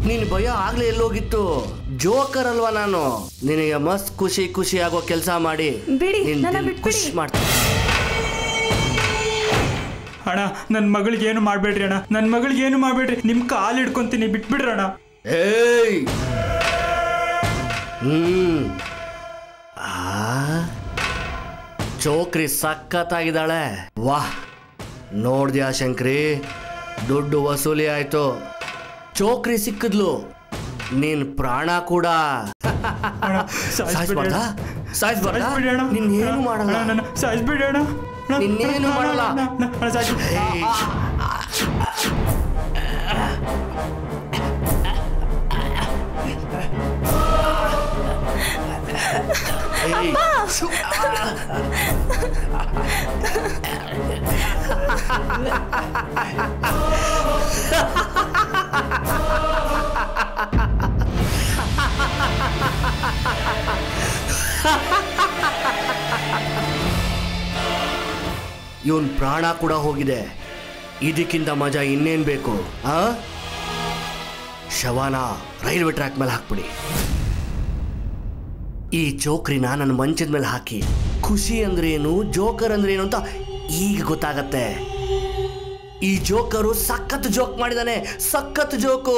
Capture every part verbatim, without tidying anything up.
ನಿನ್ ಭಯ ಆಗ್ಲೇ ಎಲ್ಲೋಗಿತ್ತು. ಜೋಕರ್ ಅಲ್ವಾ ನಾನು. ನಿನಗೆ ಮಸ್ತ್ ಖುಷಿ ಖುಷಿ ಆಗೋ ಕೆಲಸ ಮಾಡಿ ಖುಷಿ ಮಾಡ್ತೀನಿ. ಅಣ್ಣ ನನ್ನ ಮಗಳಿಗೆ ಏನು ಮಾಡ್ಬೇಡ್ರಿ ಅಣ್ಣ, ನನ್ನ ಮಗಳಿಗೆ ಏನು ಮಾಡ್ಬೇಡ್ರಿ, ನಿಮ್ ಕಾಲು ಹಿಡ್ಕೊಂತೀನಿ, ಬಿಟ್ಬಿಡ್ರಿ ಅಣ್ಣ. ಏಯ್ ಹ್ಮ್ ಆ ಚೋಕ್ರಿ ಸಖತ್ತಾಗಿದ್ದಾಳೆ. ವಾಹ್, ನೋಡ್ದ್ಯಾ ಶಂಕ್ರಿ, ದುಡ್ಡು ವಸೂಲಿ ಆಯ್ತು. ಚೋಕ್ರಿ ಸಿಕ್ಕಿದ್ಲು, ನೀನ್ ಪ್ರಾಣ ಕೂಡ ಸಾಯಿಸ್ಬೇಡ, ನಿನ್ನೇನು ಮಾಡಲ್ಲ, ಸಾಯಿಸ್ಬೇಡಿ ಅಣ್ಣ, ನಿನ್ನೇನು ಮಾಡಲ್ಲ. ಇವನ್ ಪ್ರಾಣ ಕೂಡ ಹೋಗಿದೆ. ಇದಕ್ಕಿಂತ ಮಜಾ ಇನ್ನೇನ್ ಬೇಕು? ಆ ಶವಾನ ರೈಲ್ವೆ ಟ್ರ್ಯಾಕ್ ಮೇಲೆ ಹಾಕ್ಬಿಡಿ. ಈ ಚೋಕ್ರಿನ ನನ್ನ ಮಂಚದ ಮೇಲೆ ಹಾಕಿ, ಖುಷಿ ಅಂದ್ರೆ ಏನು, ಜೋಕರ್ ಅಂದ್ರೆ ಏನು ಅಂತ ಈಗ ಗೊತ್ತಾಗತ್ತೆ. ಈ ಜೋಕರು ಸಖತ್ ಜೋಕ್ ಮಾಡಿದಾನೆ, ಸಖತ್ ಜೋಕು.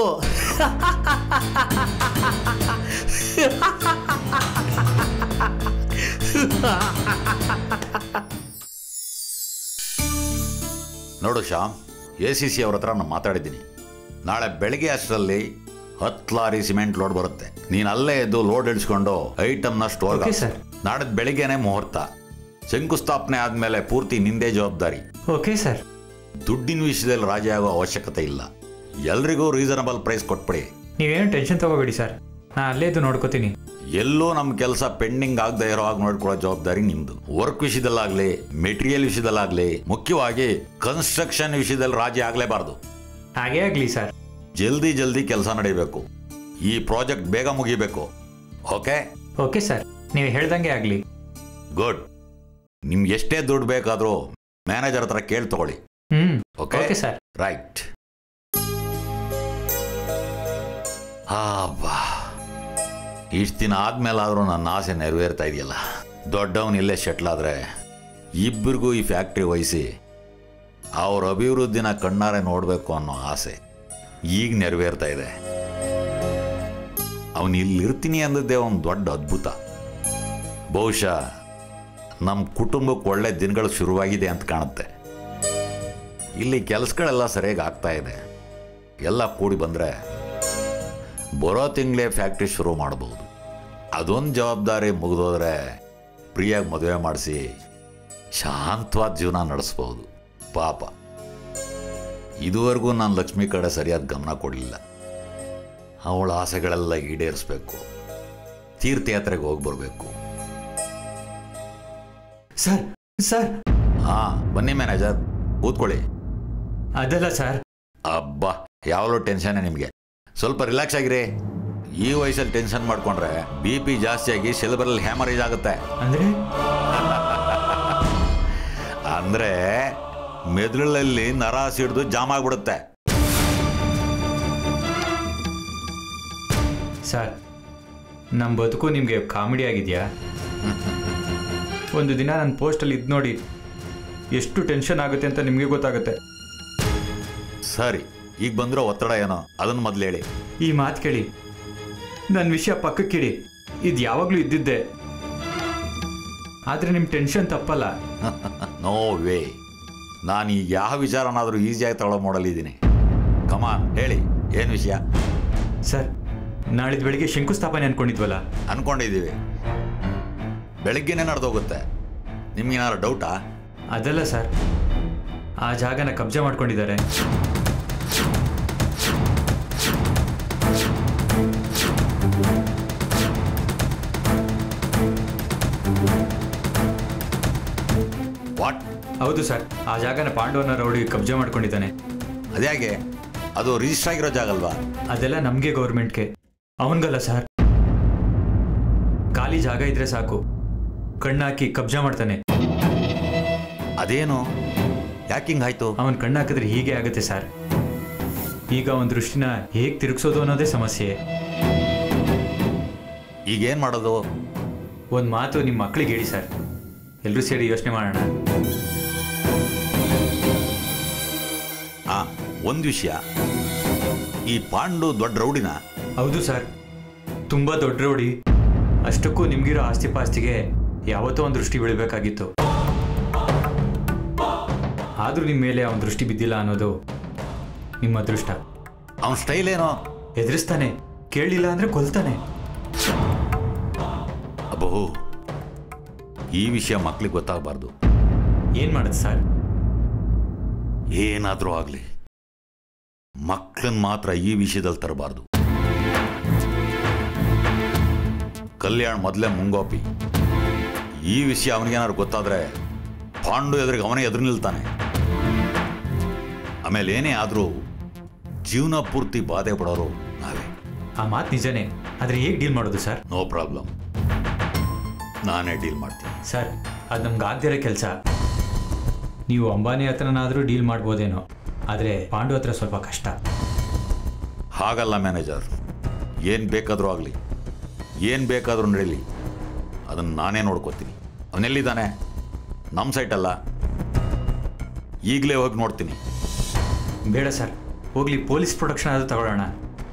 ನೋಡು ಶ್ಯಾಮ್, ಎ ಸಿ ಸಿ ಅವ್ರ ಹತ್ರ ನಾನು ಮಾತಾಡಿದ್ದೀನಿ. ನಾಳೆ ಬೆಳಗ್ಗೆ ಅಷ್ಟರಲ್ಲಿ ಹತ್ತು ಲಾರಿ ಸಿಮೆಂಟ್ ಲೋಡ್ ಬರುತ್ತೆ. ನೀನು ಅಲ್ಲೇ ಎದ್ದು ಲೋಡ್ ಇಳಿಸ್ಕೊಂಡು ಐಟಮ್ನ ಸ್ಟೋರ್. ನಾಡದ್ ಬೆಳಿಗ್ಗೆನೆ ಮುಹೂರ್ತ. ಶಂಕುಸ್ಥಾಪನೆ ಆದ್ಮೇಲೆ ಪೂರ್ತಿ ನಿಂದೇ ಜವಾಬ್ದಾರಿ. Okay sir. ದುಡ್ಡಿನ ವಿಷಯದಲ್ಲಿ ರಾಜಿ ಆಗೋ ಅವಶ್ಯಕತೆ ಇಲ್ಲ. ಎಲ್ರಿಗೂ ರೀಸನಬಲ್ ಪ್ರೈಸ್ ಕೊಟ್ಬಿಡಿ. ನೀವೇನು ಟೆನ್ಷನ್ ತಗೋಬೇಡಿ ಸರ್, ನಾ ಅಲ್ಲೇ ಇದು ನೋಡ್ಕೋತೀನಿ. ಎಲ್ಲೋ ನಮ್ಮ ಕೆಲಸ ಪೆಂಡಿಂಗ್ ಆಗದೆ ಇರೋ ಹಾಗೆ ನೋಡ್ಕೊಳ್ಳೋ ಜವಾಬ್ದಾರಿ ನಿಮ್ದು. ವರ್ಕ್ ವಿಷಯದಲ್ಲಾಗ್ಲಿ, ಮೆಟೀರಿಯಲ್ ವಿಷಯದಲ್ಲಾಗ್ಲಿ, ಮುಖ್ಯವಾಗಿ ಕನ್ಸ್ಟ್ರಕ್ಷನ್ ವಿಷಯದಲ್ಲಿ ರಾಜಿ ಆಗ್ಲೇಬಾರ್ದು. ಹಾಗೇ ಆಗ್ಲಿ ಸರ್. ಜಲ್ದಿ ಜಲ್ದಿ ಕೆಲಸ ನಡೀಬೇಕು. ಈ ಪ್ರಾಜೆಕ್ಟ್ ಬೇಗ ಮುಗಿಬೇಕು. ಓಕೆ? ಓಕೆ ಸರ್, ನೀವು ಹೇಳ್ದಂಗೆ ಆಗ್ಲಿ. ಗುಡ್. ನಿಮ್ಗೆ ಎಷ್ಟೇ ದುಡ್ಡು ಬೇಕಾದ್ರೂ ಮ್ಯಾನೇಜರ್ ಹತ್ರ ಕೇಳಿ ತಗೊಳ್ಳಿ. Hmm okay sir. ರೈಟ್. ಹಾ ಬಾ, ಇಷ್ಟು ದಿನ ಆದ್ಮೇಲಾದ್ರೂ ನನ್ನ ಆಸೆ ನೆರವೇರ್ತಾ ಇದೆಯಲ್ಲ. ದೊಡ್ಡವನ್ ಇಲ್ಲೇ ಸೆಟ್ಲ್ ಆದ್ರೆ ಇಬ್ಬರಿಗೂ ಈ ಫ್ಯಾಕ್ಟ್ರಿ ವಹಿಸಿ ಅವ್ರ ಅಭಿವೃದ್ಧಿನ ಕಣ್ಣಾರೆ ನೋಡಬೇಕು ಅನ್ನೋ ಆಸೆ ಈಗ ನೆರವೇರ್ತಾ ಇದೆ. ಅವನು ಇಲ್ಲಿರ್ತೀನಿ ಅಂದದ್ದೇ ಒಂದು ದೊಡ್ಡ ಅದ್ಭುತ. ಬಹುಶಃ ನಮ್ಮ ಕುಟುಂಬಕ್ಕೆ ಒಳ್ಳೆ ದಿನಗಳು ಶುರುವಾಗಿದೆ ಅಂತ ಕಾಣುತ್ತೆ. ಇಲ್ಲಿ ಕೆಲಸಗಳೆಲ್ಲ ಸರಿಯಾಗಿ ಆಗ್ತಾ ಇದೆ. ಎಲ್ಲ ಕೂಡಿ ಬಂದರೆ ಬರೋ ತಿಂಗಳೇ ಫ್ಯಾಕ್ಟ್ರಿ ಶುರು ಮಾಡ್ಬೋದು. ಅದೊಂದು ಜವಾಬ್ದಾರಿ ಮುಗಿದೋದ್ರೆ ಪ್ರಿಯಾಗಿ ಮದುವೆ ಮಾಡಿಸಿ ಶಾಂತವಾದ ಜೀವನ ನಡೆಸ್ಬೋದು. ಪಾಪ ಇದುವರೆಗೂ ನಾನು ಲಕ್ಷ್ಮಿ ಕಡೆ ಸರಿಯಾದ ಗಮನ ಕೊಡಲಿಲ್ಲ. ಅವಳ ಆಸೆಗಳೆಲ್ಲ ಈಡೇರಿಸ್ಬೇಕು. ತೀರ್ಥಯಾತ್ರೆಗೆ ಹೋಗಿ ಬರಬೇಕು. ಸರ್ ಸರ್ ಹಾಂ, ಬನ್ನಿ ಮ್ಯಾನೇಜರ್, ಕೂತ್ಕೊಳ್ಳಿ. ಅದಲ್ಲ ಸರ್. ಅಬ್ಬಾ, ಯಾವಾಗಲೂ ಟೆನ್ಷನ್ನೇ ನಿಮಗೆ. ಸ್ವಲ್ಪ ರಿಲ್ಯಾಕ್ಸ್ ಆಗಿರಿ. ಈ ವಯಸ್ಸಲ್ಲಿ ಟೆನ್ಷನ್ ಮಾಡ್ಕೊಂಡ್ರೆ ಬಿ ಪಿ ಜಾಸ್ತಿ ಆಗಿ ಸೆಲೆಬ್ರಲ್ ಹ್ಯಾಮರೇಜ್ ಆಗುತ್ತೆ. ಅಂದ್ರೆ ಅಂದ್ರೆ ಮೆದುಳಲ್ಲಿ ನರ ಸಿಡಿದು ಜಾಮ್ ಆಗ್ಬಿಡುತ್ತೆ. ಸರ್, ನಮ್ಮ ಬದುಕು ನಿಮಗೆ ಕಾಮಿಡಿ ಆಗಿದೆಯಾ? ಒಂದು ದಿನ ನನ್ನ ಪೋಸ್ಟಲ್ಲಿ ಇದು ನೋಡಿ ಎಷ್ಟು ಟೆನ್ಷನ್ ಆಗುತ್ತೆ ಅಂತ ನಿಮಗೆ ಗೊತ್ತಾಗುತ್ತೆ. ಸರಿ, ಈಗ ಬಂದಿರೋ ಒತ್ತಡ ಏನೋ ಅದನ್ನು ಮೊದಲು ಹೇಳಿ. ಈ ಮಾತು ಕೇಳಿ, ನನ್ನ ವಿಷಯ ಪಕ್ಕಕ್ಕಿಡಿ. ಇದು ಯಾವಾಗಲೂ ಇದ್ದಿದ್ದೆ, ಆದರೆ ನಿಮ್ಮ ಟೆನ್ಷನ್ ತಪ್ಪಲ್ಲ. No way. ನಾನು ಈಗ ಯಾವ ವಿಚಾರನಾದರೂ ಈಸಿಯಾಗಿ ತಗೊಳ್ಳೋ ಮಾಡಲಿದ್ದೀನಿ. ಕಮಾನ್, ಹೇಳಿ, ಏನು ವಿಷಯ? ಸರ್, ನಾಳಿದ್ದು ಬೆಳಿಗ್ಗೆ ಶಂಕುಸ್ಥಾಪನೆ ಅನ್ಕೊಂಡಿದ್ವಲ್ಲ? ಅನ್ಕೊಂಡಿದ್ದೀವಿ. ಬೆಳಗ್ಗೆನೇ ನಡೆದೋಗುತ್ತೆ. ನಿಮ್ಗೇನಾದ್ರು ಡೌಟಾ? ಅದಲ್ಲ ಸರ್, ಆ ಜಾಗನ ಕಬ್ಜಾ ಮಾಡ್ಕೊಂಡಿದ್ದಾರೆ. ವಾಟ್? ಹೌದು ಸರ್, ಆ ಜಾಗನ ಪಾಂಡವನ ರೌಡಿ ಕಬ್ಜಾ ಮಾಡ್ಕೊಂಡಿದ್ದಾನೆ. ಅದ್ಯಾಗೆ? ಅದು ರಿಜಿಸ್ಟರ್ ಆಗಿರೋ ಜಾಗ ಅಲ್ವಾ? ಅದೆಲ್ಲ ನಮಗೆ ಗೌರ್ಮೆಂಟ್ಗೆ, ಅವನಿಗಲ್ಲ ಸರ್. ಖಾಲಿ ಜಾಗ ಇದ್ರೆ ಸಾಕು, ಕಣ್ಣಾಕಿ ಕಬ್ಜಾ ಮಾಡ್ತಾನೆ. ಅದೇನು? ಯಾಕೆ ಹಿಂಗಾಯ್ತು? ಅವನ್ ಕಣ್ಣಾಕಿದ್ರೆ ಹೀಗೆ ಆಗುತ್ತೆ ಸರ್. ಈಗ ಒಂದು ದೃಷ್ಟಿನ ಹೇಗೆ ತಿರುಗಿಸೋದು ಅನ್ನೋದೇ ಸಮಸ್ಯೆ. ಈಗೇನು ಮಾಡೋದು? ಒಂದು ಮಾತು ನಿಮ್ಮ ಮಕ್ಕಳಿಗೆ ಹೇಳಿ ಸರ್, ಎಲ್ಲರೂ ಸೇರಿ ಯೋಚನೆ ಮಾಡೋಣ. ಹಾಂ, ಒಂದು ವಿಷಯ, ಈ ಪಾಂಡು ದೊಡ್ಡ ರೌಡಿನ? ಹೌದು ಸರ್, ತುಂಬ ದೊಡ್ಡ ರೌಡಿ. ಅಷ್ಟಕ್ಕೂ ನಿಮಗಿರೋ ಆಸ್ತಿ ಪಾಸ್ತಿಗೆ ಯಾವತ್ತೋ ಒಂದು ದೃಷ್ಟಿ ಬೀಳಬೇಕಾಗಿತ್ತು. ಆದರೂ ನಿಮ್ಮ ಮೇಲೆ ಅವನ ದೃಷ್ಟಿ ಬಿದ್ದಿಲ್ಲ ಅನ್ನೋದು ನಿಮ್ಮ ಅದೃಷ್ಟ. ಅವನ ಸ್ಟೈಲ್ ಏನೋ? ಎದುರಿಸ್ತಾನೆ, ಕೇಳಲಿಲ್ಲ ಅಂದರೆ ಕೊಲ್ತಾನೆ. ಅಬ್ಬೋ, ಈ ವಿಷಯ ಮಕ್ಳಿಗೆ ಗೊತ್ತಾಗಬಾರ್ದು. ಏನು ಮಾಡುತ್ತೆ ಸರ್? ಏನಾದರೂ ಆಗಲಿ, ಮಕ್ಕಳನ್ನ ಮಾತ್ರ ಈ ವಿಷಯದಲ್ಲಿ ತರಬಾರ್ದು. ಕಲ್ಯಾಣ್ ಮೊದಲೇ ಮುಂಗೋಪಿ. ಈ ವಿಷಯ ಅವನಿಗೇನಾದ್ರು ಗೊತ್ತಾದರೆ ಪಾಂಡು ಎದುರಿಗೆ ಅವನೇ ಎದುರು ನಿಲ್ತಾನೆ. ಆಮೇಲೆ ಏನೇ ಆದರೂ ಜೀವನ ಪೂರ್ತಿ ಬಾಧೆ ಪಡೋರು ನಾವೇ. ಆ ಮಾತು ನಿಜನೇ, ಆದರೆ ಹೇಗೆ ಡೀಲ್ ಮಾಡೋದು ಸರ್? ನೋ ಪ್ರಾಬ್ಲಮ್, ನಾನೇ ಡೀಲ್ ಮಾಡ್ತೀನಿ. ಸರ್, ಅದು ನಮ್ಗೆ ಆಗದಿರೋ ಕೆಲಸ. ನೀವು ಅಂಬಾನಿ ಹತ್ರನಾದರೂ ಡೀಲ್ ಮಾಡ್ಬೋದೇನೋ, ಆದರೆ ಪಾಂಡು ಹತ್ರ ಸ್ವಲ್ಪ ಕಷ್ಟ. ಹಾಗಲ್ಲ ಮ್ಯಾನೇಜರ್, ಏನು ಬೇಕಾದರೂ ಆಗಲಿ, ಏನು ಬೇಕಾದರೂ ನಡೀಲಿ, ಅದನ್ನು ನಾನೇ ನೋಡ್ಕೋತೀನಿ. ಅವನೆಲ್ಲಿದ್ದಾನೆ? ನಮ್ಮ ಸೈಟಲ್ಲ, ಈಗಲೇ ಹೋಗಿ ನೋಡ್ತೀನಿ. ಬೇಡ ಸರ್, ಹೋಗ್ಲಿ, ಪೊಲೀಸ್ ಪ್ರೊಟೆಕ್ಷನ್ ಆದರೂ ತಗೊಳ್ಳೋಣ.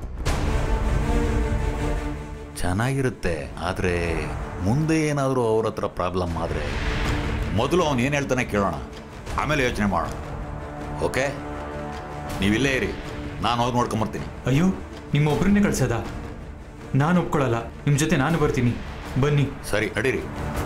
ಚೆನ್ನಾಗಿರುತ್ತೆ, ಆದರೆ ಮುಂದೆ ಏನಾದರೂ ಅವ್ರ ಹತ್ರ ಪ್ರಾಬ್ಲಮ್ ಆದರೆ ಮೊದಲು ಅವನು ಏನು ಹೇಳ್ತಾನೆ ಕೇಳೋಣ, ಆಮೇಲೆ ಯೋಚನೆ ಮಾಡೋಣ. ಓಕೆ, ನೀವಿಲ್ಲೇ ಇರಿ, ನಾನು ಹೋಗಿ ನೋಡ್ಕೊಂಬರ್ತೀನಿ. ಅಯ್ಯೋ, ನಿಮ್ಮೊಬ್ಬರನ್ನೇ ಕಳ್ಸೋದಾ? ನಾನು ಒಪ್ಕೊಳ್ಳಲ್ಲ, ನಿಮ್ಮ ಜೊತೆ ನಾನು ಬರ್ತೀನಿ. ಬನ್ನಿ. ಸರಿ, ನಡೀರಿ.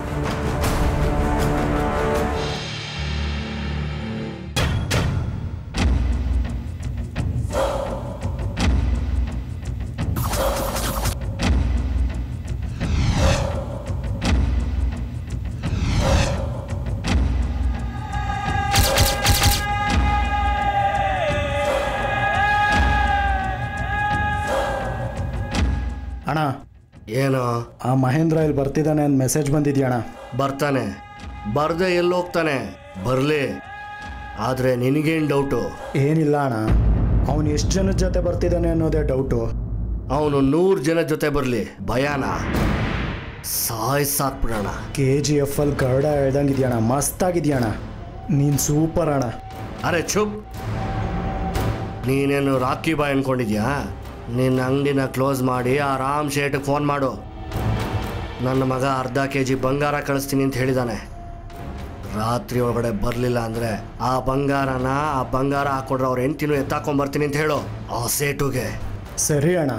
ಅಣ್ಣ, ಏನೋ? ಆ ಮಹೇಂದ್ರ ಇಲ್ಲಿ ಬರ್ತಿದ್ದಾನೆ ಅಂತ ಮೆಸೇಜ್ ಬಂದಿದ್ಯಣ್ಣ. ಬರ್ತಾನೆ, ಬರ್ದೆ ಎಲ್ಲಿ ಹೋಗ್ತಾನೆ? ಬರಲಿ. ಆದರೆ ನಿನಗೇನು ಡೌಟು? ಏನಿಲ್ಲ ಅಣ್ಣ, ಅವನು ಎಷ್ಟು ಜನದ ಜೊತೆ ಬರ್ತಿದ್ದಾನೆ ಅನ್ನೋದೇ ಡೌಟು. ಅವನು ನೂರು ಜನ ಜೊತೆ ಬರಲಿ, ಭಯಾನ ಸಾಯ್ಸಾಕ್ಬಿಡೋಣ. ಕೆ ಜಿ ಎಫ್ ಅಲ್ಲಿ ಗರುಡ ಹೇಳ್ದಂಗಿದ್ಯಣ್ಣ, ಮಸ್ತಾಗಿದ್ಯಣ್ಣ, ನೀನು ಸೂಪರ್ ಅಣ್ಣ. ಅರೆ ಚುಪ್, ನೀನೇನು ರಾಕಿ ಬಾಯ್ ಅನ್ಕೊಂಡಿದ್ಯಾ? ನಿನ್ನ ಅಂಗಡಿನ ಕ್ಲೋಸ್ ಮಾಡಿ ಆರಾಮ್ ಶೇಟಿಗೆ ಫೋನ್ ಮಾಡು. ನನ್ನ ಮಗ ಅರ್ಧ ಕೆ ಜಿ ಬಂಗಾರ ಕಳಿಸ್ತೀನಿ ಅಂತ ಹೇಳಿದ್ದಾನೆ. ರಾತ್ರಿ ಒಳಗಡೆ ಬರಲಿಲ್ಲ ಅಂದರೆ ಆ ಬಂಗಾರನ ಆ ಬಂಗಾರ ಹಾಕೊಂಡ್ರೆ ಅವ್ರ ಹೆಂಡ್ತಿನೂ ಎತ್ತಾಕೊಂಡ್ಬರ್ತೀನಿ ಅಂತ ಹೇಳು ಆ ಸೇಟುಗೆ. ಸರಿ ಅಣ್ಣ.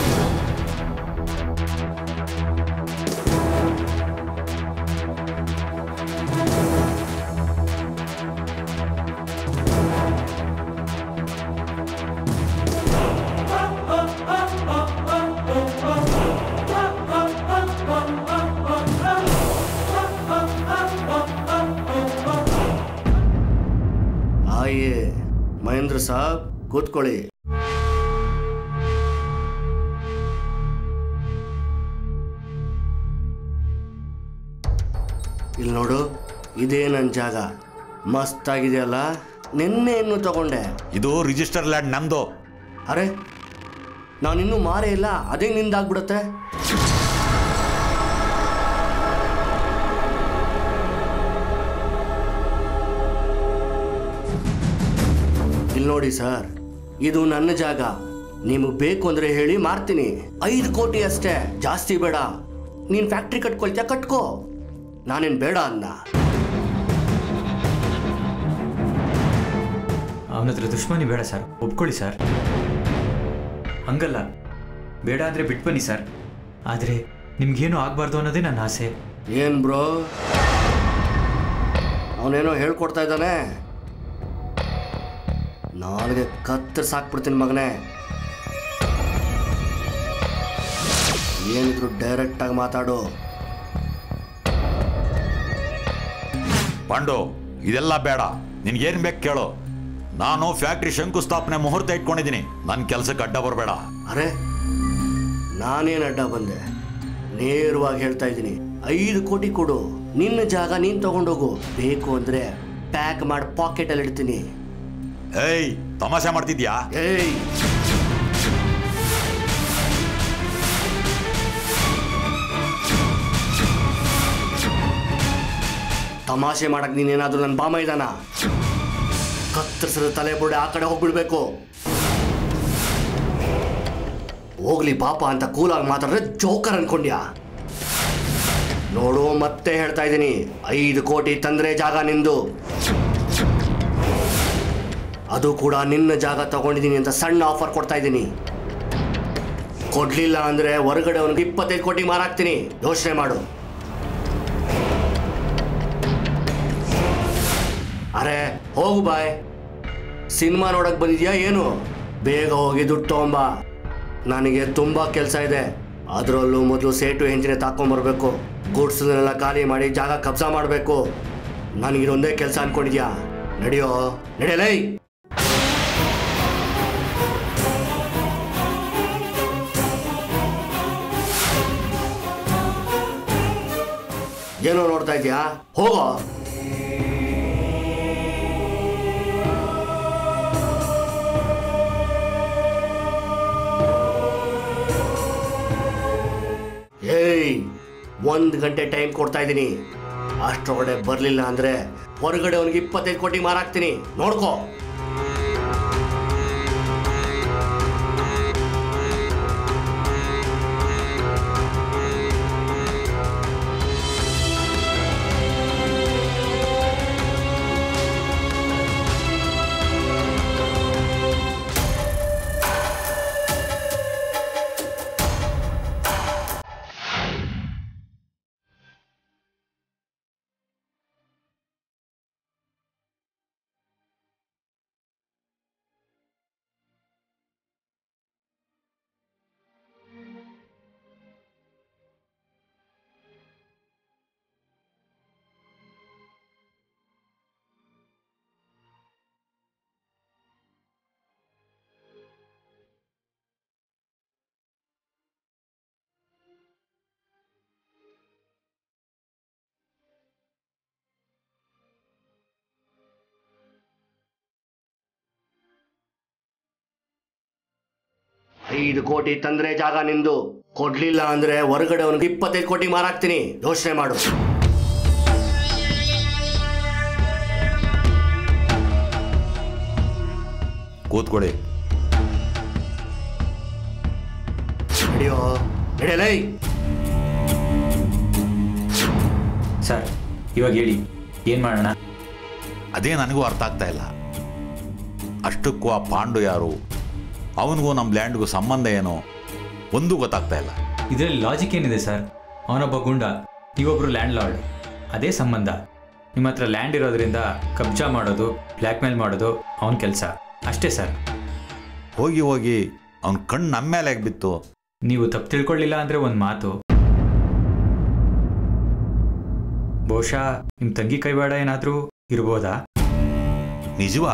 ಆಯೇ ಮಹೇಂದ್ರ ಸಾಬ್, ಕೂತ್ಕೊಳ್ಳಿ. ಇಲ್ಲಿ ನೋಡು, ಇದೇ ನನ್ನ ಜಾಗ. ಮಸ್ತಾಗಿದೆಯಲ್ಲ? ನಿನ್ನೆ ಇನ್ನು ತಗೊಂಡೆ. ಇದು ರಿಜಿಸ್ಟರ್ ಲ್ಯಾಂಡ್ ನಮ್ದು. ಅರೆ, ನಾನಿನ್ನೂ ಮಾರೇ ಇಲ್ಲ, ಅದೇ ನಿಂದಾಗ್ಬಿಡತ್ತೆ. ಇಲ್ಲಿ ನೋಡಿ ಸರ್, ಇದು ನನ್ನ ಜಾಗ. ನಿಮಗೆ ಬೇಕು ಅಂದರೆ ಹೇಳಿ ಮಾರ್ತೀನಿ. ಐದು ಕೋಟಿ ಅಷ್ಟೇ, ಜಾಸ್ತಿ ಬೇಡ. ನೀನು ಫ್ಯಾಕ್ಟ್ರಿ ಕಟ್ಕೊಳ್ತೀಯ, ಕಟ್ಕೋ, ನಾನೇನು ಬೇಡ ಅನ್ನ. ಅವನ ಹತ್ರ ದುಶ್ಮನಿ ಬೇಡ ಸರ್, ಒಪ್ಕೊಳ್ಳಿ ಸರ್. ಹಂಗಲ್ಲ, ಬೇಡ ಅಂದರೆ ಬಿಟ್ಟು ಬನ್ನಿ ಸರ್. ಆದರೆ ನಿಮ್ಗೇನು ಆಗಬಾರ್ದು ಅನ್ನೋದೇ ನನ್ನ ಆಸೆ. ಏನು ಬ್ರೋ, ಅವನೇನೋ ಹೇಳ್ಕೊಡ್ತಾ ಇದ್ದಾನೆ. ನಾಳೆಗೆ ಕತ್ತರ್ ಸಾಕ್ಬಿಡ್ತೀನಿ ಮಗನೇ. ಏನಿದ್ರು ಡೈರೆಕ್ಟಾಗಿ ಮಾತಾಡು. ಪಾಂಡು, ಇದೆಲ್ಲ ಬೇಡ, ನಿನ್ಗೇನು ಬೇಕು ಕೇಳು. ನಾನು ಫ್ಯಾಕ್ಟ್ರಿ ಶಂಕುಸ್ಥಾಪನೆ ಮುಹೂರ್ತ ಇಟ್ಕೊಂಡಿದ್ದೀನಿ, ನನ್ನ ಕೆಲಸಕ್ಕೆ ಅಡ್ಡ ಬರಬೇಡ. ಅರೆ, ನಾನೇನು ಅಡ್ಡ ಬಂದೆ? ನೇರವಾಗಿ ಹೇಳ್ತಾ ಇದ್ದೀನಿ, ಐದು ಕೋಟಿ ಕೊಡು, ನಿನ್ನ ಜಾಗ ನೀನು ತಗೊಂಡೋಗು. ಬೇಕು ಅಂದರೆ ಪ್ಯಾಕ್ ಮಾಡಿ ಪಾಕೆಟಲ್ಲಿ ಇಡ್ತೀನಿ. ಏಯ್ ತಮಾಷೆ ಮಾಡ್ತಿದ್ಯಾ? ಏಯ್ ತಮಾಷೆ ಮಾಡಕ್ ನೀನೇನಾದ್ರೂ ನನ್ನ ಬಾಮ ಇದ್ದಾನ? ಕತ್ತರಿಸಿದ ತಲೆ ಬುರುಡೆ ಆ ಕಡೆ ಹೋಗ್ಬಿಡ್ಬೇಕು. ಹೋಗ್ಲಿ ಪಾಪ ಅಂತ ಕೂಲಾಗಿ ಮಾತಾಡಿದ್ರೆ ಜೋಕರ್ ಅನ್ಕೊಂಡ್ಯಾ? ನೋಡು ಮತ್ತೆ ಹೇಳ್ತಾ ಇದ್ದೀನಿ, ಐದು ಕೋಟಿ ತಂದ್ರೆ ಜಾಗ ನಿಂದು. ಅದು ಕೂಡ ನಿನ್ನ ಜಾಗ ತಗೊಂಡಿದ್ದೀನಿ ಅಂತ ಸಣ್ಣ ಆಫರ್ ಕೊಡ್ತಾ ಇದ್ದೀನಿ. ಕೊಡ್ಲಿಲ್ಲ ಅಂದ್ರೆ ಹೊರಗಡೆ ಅವನಿಗೆ ಇಪ್ಪತ್ತೈದು ಕೋಟಿ ಮಾರಾಕ್ತೀನಿ. ಯೋಚನೆ ಮಾಡು. ಅರೆ ಹೋಗು ಬಾಯ್. ಸಿನಿಮಾ ನೋಡಕ್ ಬಂದಿದ್ಯಾ ಏನು? ಬೇಗ ಹೋಗಿ ದುಡ್ಡು ತಗೊಂಬ. ನನಗೆ ತುಂಬಾ ಕೆಲಸ ಇದೆ. ಅದರಲ್ಲೂ ಮೊದಲು ಸೇಟು ಹೆಂಚಿನ ತಾಕೊಂಬರ್ಬೇಕು. ಗೂಡ್ಸನ್ನೆಲ್ಲ ಖಾಲಿ ಮಾಡಿ ಜಾಗ ಕಬ್ಜಾ ಮಾಡಬೇಕು. ನನಗಿದೊಂದೇ ಕೆಲಸ ಅನ್ಕೊಂಡಿದ್ಯಾ? ನಡೆಯೋ, ನಡೆಯಲೇ. ಏನೋ ನೋಡ್ತಾ ಇದ್ಯಾ? ಹೋಗೋ. ಏಯ್, ಒಂದು ಗಂಟೆ ಟೈಮ್ ಕೊಡ್ತಾ ಇದ್ದೀನಿ. ಅಷ್ಟೊಳಗಡೆ ಬರಲಿಲ್ಲ ಅಂದ್ರೆ ಹೊರಗಡೆ ಅವನಿಗೆ ಇಪ್ಪತ್ತೈದು ಕೋಟಿ ಮಾರಾಕ್ತೀನಿ. ನೋಡ್ಕೋ. ಐದು ಕೋಟಿ ತಂದ್ರೆ ಜಾಗ ನಿಂದು. ಕೊಡ್ಲಿಲ್ಲ ಅಂದ್ರೆ ಹೊರಗಡೆ ಅವನಿಗೆ ಇಪ್ಪತ್ತೈದು ಕೋಟಿ ಮಾರಾಕ್ತೀನಿ. ಯೋಚನೆ ಮಾಡು. ಕೂತ್ಕೊಳ್ಳಿ. ನಡೆಯೋ, ನಡೆಯಲೇ. ಸರ್ ಇವಾಗ ಹೇಳಿ, ಏನ್ ಮಾಡೋಣ? ಅದೇ ನನಗೂ ಅರ್ಥ ಆಗ್ತಾ ಇಲ್ಲ. ಅಷ್ಟಕ್ಕೂ ಆ ಪಾಂಡು ಯಾರು, ಅವನಿಗೂ ನಮ್ಮ ಲ್ಯಾಂಡ್ಗೂ ಸಂಬಂಧ ಏನೋ ಒಂದೂ ಗೊತ್ತಾಗ್ತಾ ಇಲ್ಲ. ಇದರಲ್ಲಿ ಲಾಜಿಕ್ ಏನಿದೆ ಸರ್? ಅವನೊಬ್ಬ ಗುಂಡ, ನೀವೊಬ್ರು ಲ್ಯಾಂಡ್ ಲಾರ್ಡ್. ಅದೇ ಸಂಬಂಧ. ನಿಮ್ಮ ಹತ್ರ ಲ್ಯಾಂಡ್ ಇರೋದ್ರಿಂದ ಕಬ್ಜಾ ಮಾಡೋದು, ಬ್ಲ್ಯಾಕ್ ಮೇಲ್ ಮಾಡೋದು ಅವನ ಕೆಲಸ ಅಷ್ಟೇ ಸರ್. ಹೋಗಿ ಹೋಗಿ ಅವನ ಕಣ್ಣು ನಮ್ಮ ಮೇಲೆ ಬಿತ್ತು. ನೀವು ತಪ್ಪು ತಿಳ್ಕೊಳ್ಳಿಲ್ಲ ಅಂದರೆ ಒಂದು ಮಾತು, ಬಹುಶಃ ನಿಮ್ಮ ತಂಗಿ ಕೈವಾಡ ಏನಾದರೂ ಇರ್ಬೋದಾ? ನಿಜವಾ?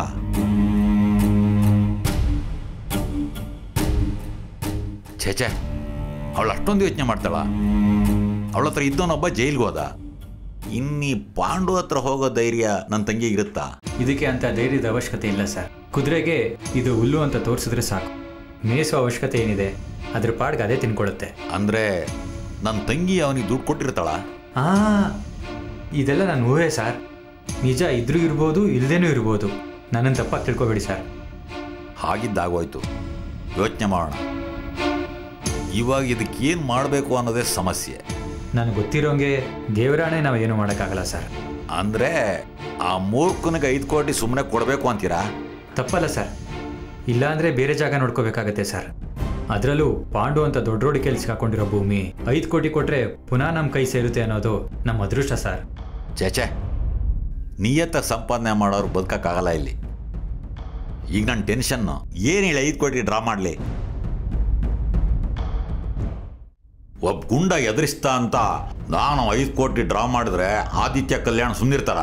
ಛೇಚೆ, ಅವಳು ಅಷ್ಟೊಂದು ಯೋಚನೆ ಮಾಡ್ತಾಳ? ಅವಳ ಹತ್ರ ಇದ್ದವನೊಬ್ಬ ಜೈಲ್ಗೆ ಹೋದ. ಇನ್ನೀ ಪಾಂಡು ಹತ್ರ ಹೋಗೋ ಧೈರ್ಯ ನನ್ನ ತಂಗಿಗಿರುತ್ತಾ? ಇದಕ್ಕೆ ಅಂತ ಧೈರ್ಯದ ಅವಶ್ಯಕತೆ ಇಲ್ಲ ಸರ್. ಕುದುರೆಗೆ ಇದು ಹುಲ್ಲು ಅಂತ ತೋರಿಸಿದ್ರೆ ಸಾಕು. ಮೇಯಿಸೋ ಅವಶ್ಯಕತೆ ಏನಿದೆ, ಅದ್ರ ಪಾಡ್ಗೆ ಅದೇ ತಿನ್ಕೊಳ್ಳುತ್ತೆ. ಅಂದರೆ ನನ್ನ ತಂಗಿ ಅವನಿಗೆ ದುಡ್ಡು ಕೊಟ್ಟಿರ್ತಾಳ? ಹಾ, ಇದೆಲ್ಲ ನನ್ನ ಊಹೆ ಸರ್. ನಿಜ ಇದ್ರೂ ಇರ್ಬೋದು, ಇಲ್ಲದೇನೂ ಇರ್ಬೋದು. ನನ್ನನ್ನು ತಪ್ಪಾಗಿ ತಿಳ್ಕೊಬೇಡಿ ಸರ್. ಹಾಗಿದ್ದಾಗೋಯ್ತು. ಯೋಚನೆ ಮಾಡೋಣ. ಇವಾಗ ಇದಕ್ಕೆ ಏನು ಮಾಡಬೇಕು ಅನ್ನೋದೇ ಸಮಸ್ಯೆ. ನನಗೆ ಗೊತ್ತಿರೋಂಗೆ ದೇವರಾಣೆ ನಾವು ಏನೂ ಮಾಡೋಕ್ಕಾಗಲ್ಲ ಸರ್. ಅಂದರೆ ಆ ಮೂರ್ಖನಿಗೆ ಐದು ಕೋಟಿ ಸುಮ್ಮನೆ ಕೊಡಬೇಕು ಅಂತೀರಾ? ತಪ್ಪಲ್ಲ ಸರ್. ಇಲ್ಲಾಂದರೆ ಬೇರೆ ಜಾಗ ನೋಡ್ಕೋಬೇಕಾಗತ್ತೆ ಸರ್. ಅದರಲ್ಲೂ ಪಾಂಡು ಅಂತ ದೊಡ್ಡ ರೋಡ್ ಕೆಲ್ಸಕ್ಕೆ ಹಾಕೊಂಡಿರೋ ಭೂಮಿ ಐದು ಕೋಟಿ ಕೊಟ್ಟರೆ ಪುನಃ ನಮ್ಮ ಕೈ ಸೇರುತ್ತೆ ಅನ್ನೋದು ನಮ್ಮ ಅದೃಷ್ಟ ಸರ್. ಚೇಚೆ, ನಿಯತ್ತ ಸಂಪಾದನೆ ಮಾಡೋರು ಬದುಕಕ್ಕಾಗಲ್ಲ ಇಲ್ಲಿ. ಈಗ ನನ್ನ ಟೆನ್ಷನ್ನು ಏನು ಹೇಳಿ ಐದು ಕೋಟಿ ಡ್ರಾ ಮಾಡಲಿ? ಒಬ್ಬ ಗುಂಡ ಎದುರಿಸ್ತಾ ಅಂತ ನಾನು ಐದು ಕೋಟಿ ಡ್ರಾ ಮಾಡಿದ್ರೆ ಆದಿತ್ಯ ಕಲ್ಯಾಣ ಸುಮ್ಮನಿರ್ತಾರ?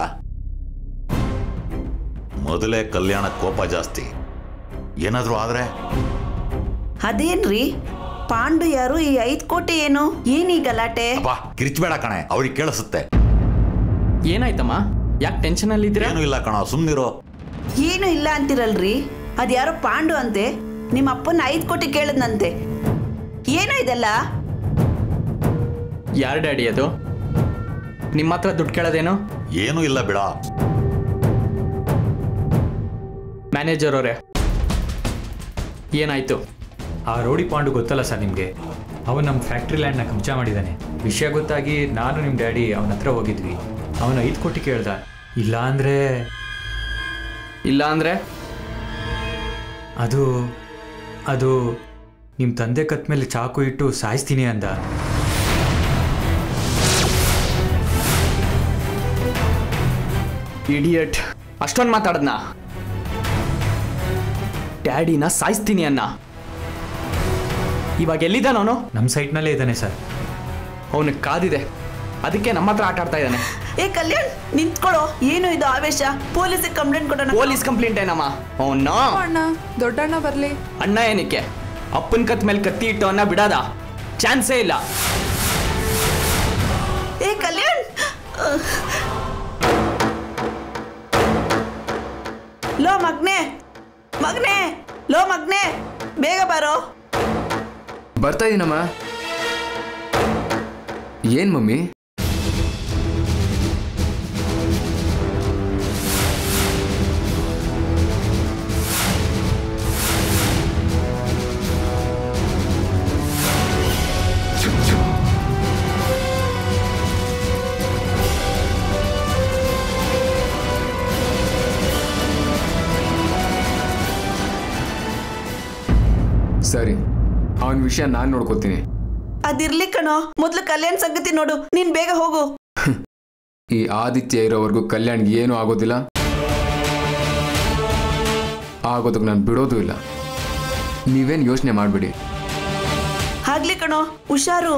ಮೊದಲೇ ಕಲ್ಯಾಣ ಕೋಪ ಜಾಸ್ತಿ. ಏನಾದರೂ ಆದರೆ ಅದೇನ್ರಿ, ಪಾಂಡು ಯಾರು, ಈ ಐದು ಕೋಟಿ ಏನು, ಏನೀ ಗಲಾಟೆ? ಬಾ ಕಿರಿಚಬೇಡ ಕಣೆ, ಅವ್ರಿಗೆ ಕೇಳಿಸುತ್ತೆ. ಏನಾಯ್ತಮ್ಮ? ಯಾಕೆ ಟೆನ್ಷನ್ ಅಲ್ಲಿ ಇದ್ದೀರಾ? ಏನೂ ಇಲ್ಲ ಕಣ, ಸುಮ್ಮನಿರೋ. ಏನು ಇಲ್ಲ ಅಂತಿರಲ್ರಿ, ಅದ್ಯಾರೋ ಪಾಂಡು ಅಂತೆ ನಿಮ್ಮ ಅಪ್ಪನ ಐದು ಕೋಟಿ ಕೇಳದ್ನಂತೆ. ಏನೋ ಇದೆಲ್ಲ? ಯಾರು ಡ್ಯಾಡಿ ಅದು? ನಿಮ್ಮ ಹತ್ರ ದುಡ್ಡು ಕೇಳೋದೇನು? ಏನೂ ಇಲ್ಲ ಬಿಡ. ಮ್ಯಾನೇಜರ್ ಅವರೇ, ಏನಾಯ್ತು? ಆ ರೋಡಿ ಪಾಂಡು ಗೊತ್ತಲ್ಲ ಸರ್ ನಿಮಗೆ, ಅವನು ನಮ್ಮ ಫ್ಯಾಕ್ಟ್ರಿ ಲ್ಯಾಂಡ್ನ ಕಬ್ಜಾ ಮಾಡಿದ್ದಾನೆ. ವಿಷಯ ಗೊತ್ತಾಗಿ ನಾನು ನಿಮ್ಮ ಡ್ಯಾಡಿ ಅವನ ಹತ್ರ ಹೋಗಿದ್ವಿ. ಅವನು ಐದು ಕೋಟಿ ಕೇಳ್ದ. ಇಲ್ಲ ಅಂದರೆ ಇಲ್ಲ ಅಂದರೆ ಅದು ಅದು ನಿಮ್ಮ ತಂದೆ ಕತ್ ಮೇಲೆ ಚಾಕು ಇಟ್ಟು ಸಾಯಿಸ್ತೀನಿ ಅಂದ. ಇಡಿಯಟ್, ಅಷ್ಟೊಂದು ಮಾತಾಡದ್ನಾ? ಡ್ಯಾಡಿನ ಸಾಯಿಸ್ತೀನಿ ಅನ್ನ. ಇವಾಗ ಎಲ್ಲಿದ್ದಾನ ಅವನು? ನಮ್ಮ ಸೈಟ್ನಲ್ಲೇ ಇದ್ದಾನೆ ಸರ್. ಅವನಿಗೆ ಕಾದಿದೆ, ಅದಕ್ಕೆ ನಮ್ಮ ಹತ್ರ ಆಟ ಆಡ್ತಾ ಇದ್ದಾನೆ. ಏ ಕಲ್ಯಾಣ್, ನಿಂತ್ಕೊಳ್ಳೋ. ಏನು ಇದು ಆವೇಶ? ಪೊಲೀಸಿಗೆ ಕಂಪ್ಲೇಂಟ್ ಕೊಡೋಣ. ಪೊಲೀಸ್ ಕಂಪ್ಲೇಂಟ್ ಏನಮ್ಮ? ಅವನ್ನ ಅಣ್ಣ, ದೊಡ್ಡಣ್ಣ ಬರ್ಲಿ. ಅಣ್ಣ ಏನಕ್ಕೆ? ಅಪ್ಪನ ಕತ್ ಮೇಲೆ ಕತ್ತಿ ಇಟ್ಟು ಅನ್ನ ಬಿಡೋದ? ಚಾನ್ಸೇ ಇಲ್ಲ. ಏ ಕಲ್ಯಾಣ್, ಲೋ ಮಗ್ನೆ ಮಗ್ನೆ ಲೋ ಮಗ್ನೆ, ಬೇಗ ಬಾರೋ. ಬರ್ತಾ ಇದೀನಮ್ಮ. ಏನ್ ಮಮ್ಮಿ? ಸರಿ, ಅವನ ವಿಷಯ ನಾನು ನೋಡ್ಕೋತೀನಿ. ಅದಿರ್ಲಿ ಕಣೋ, ಮೊದ್ಲು ಕಲ್ಯಾಣ್ ಸಂಗತಿ ನೋಡು. ನೀನ್ ಬೇಗ ಹೋಗು. ಈ ಆದಿತ್ಯ ಇರೋವರೆಗೂ ಕಲ್ಯಾಣ್ಗೆ ಏನೂ ಆಗೋದಿಲ್ಲ, ಆಗೋದಕ್ಕೆ ನಾನು ಬಿಡೋದು ಇಲ್ಲ. ನೀವೇನು ಯೋಚನೆ ಮಾಡಬೇಡಿ. ಆಗ್ಲಿ ಕಣೋ, ಹುಷಾರು.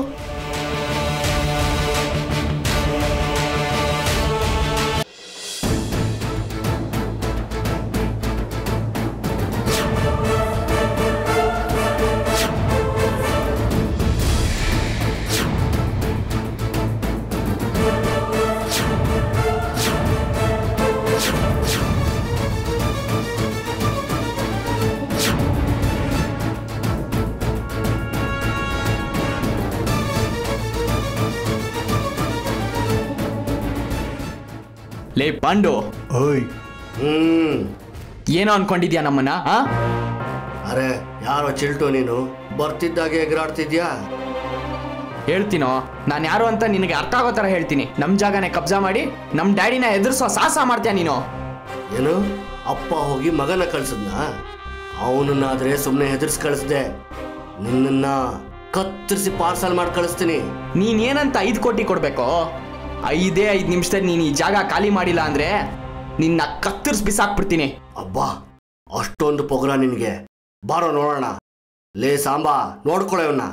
ಲೇ ಪಾಂಡು, ಓಯ್. ಹ್ಮ್ ಏನೋ ಅನ್ಕೊಂಡಿದ್ಯಾ ನಮ್ಮನ್ನ? ಆ ಅರೆ ಯಾರೋ ಚಿಲ್ಟು, ನೀನು ಬರ್ತಿದ್ದಾಗೆ ಎಗರಾಡ್ತಿದ್ಯಾ. ಹೇಳ್ತೀನೋ, ನಾನು ಯಾರು ಅಂತ ನಿನಗೆ ಅರ್ಥ ಆಗೋ ಥರ ಹೇಳ್ತೀನಿ. ನಮ್ಮ ಜಾಗನೇ ಕಬ್ಜಾ ಮಾಡಿ ನಮ್ಮ ಡ್ಯಾಡಿನ ಎದುರಿಸೋ ಸಾಹಸ ಮಾಡ್ತೀಯ ನೀನು. ಏನು, ಅಪ್ಪ ಹೋಗಿ ಮಗನ ಕಳ್ಸದ್ನ? ಅವನನ್ನಾದ್ರೆ ಸುಮ್ಮನೆ ಹೆದರ್ಸಿ ಕಳಿಸ್ದೆ, ನಿನ್ನ ಕತ್ತರಿಸಿ ಪಾರ್ಸಲ್ ಮಾಡಿ ಕಳಿಸ್ತೀನಿ. ನೀನೇನಂತ ಐದು ಕೋಟಿ ಕೊಡ್ಬೇಕು? ಐದೇ ಐದು ನಿಮಿಷದಲ್ಲಿ ನೀನು ಈ ಜಾಗ ಖಾಲಿ ಮಾಡಿಲ್ಲ ಅಂದ್ರೆ ನಿನ್ನ ಕತ್ತರಿಸಿ ಬಿಸಾಕ್ಬಿಡ್ತೀನಿ. ಅಬ್ಬಾ, ಅಷ್ಟೊಂದು ಪೊಗರ ನಿನಗೆ? ಬಾರೋ ನೋಡೋಣ. ಲೇ ಸಾಂಬಾ, ನೋಡ್ಕೊಳ್ಳೋವನ್ನ.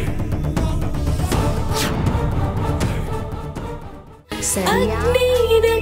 ಅಗ್ನಿನೇ